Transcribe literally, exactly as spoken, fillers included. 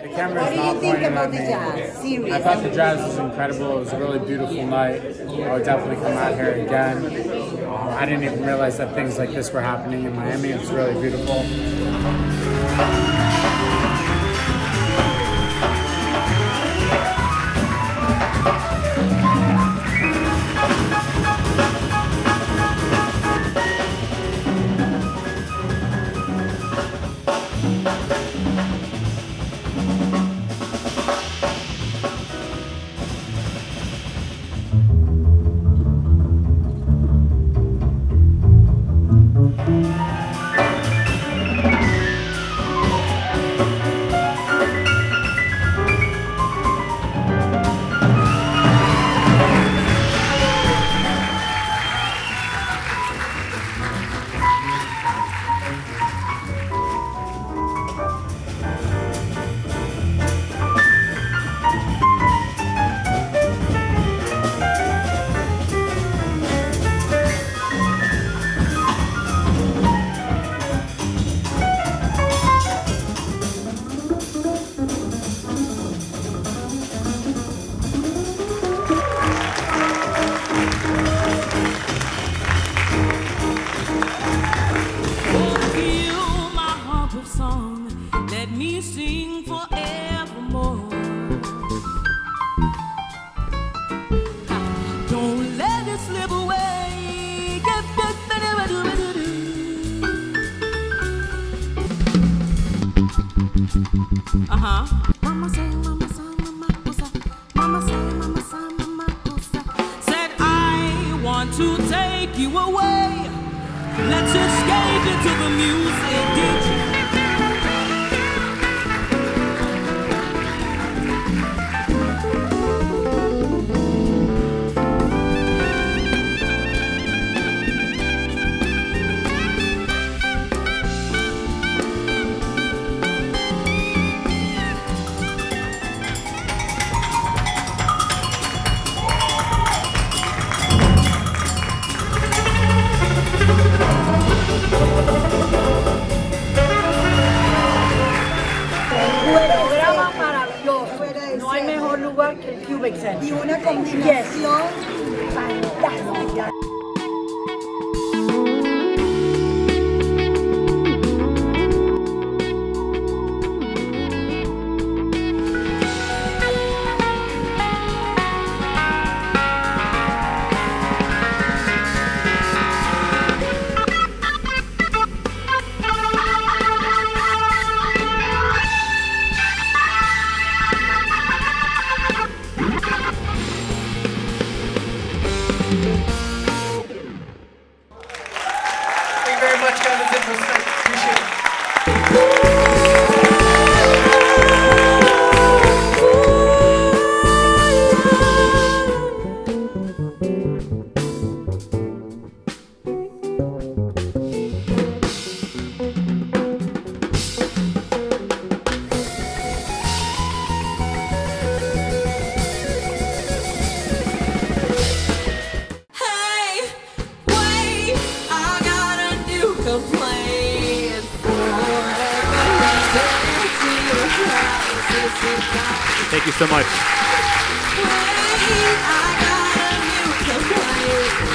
The camera is not pointing at me. Jazz? I thought the jazz was incredible. It was a really beautiful night. I would definitely come out here again. Um, I didn't even realize that things like this were happening in Miami. It was really beautiful. Uh-huh. Mama say, mama say, mama cosa. Mama say, mama say, mama cosa. Said I want to take you away. Let's escape into the music, D J. Programa maravilloso. No hay mejor lugar que el Koubek Center. Y una combinación fantástica. Thank you so much.